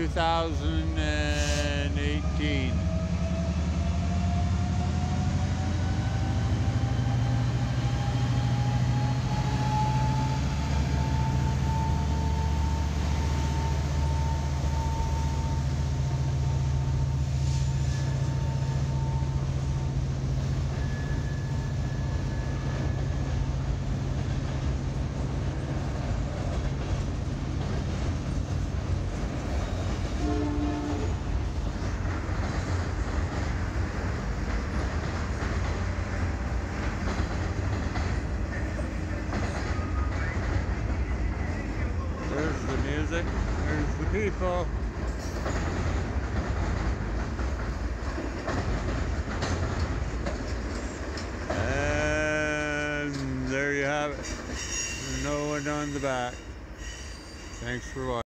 2018. There's the music, there's the people. And there you have it. No one on the back. Thanks for watching.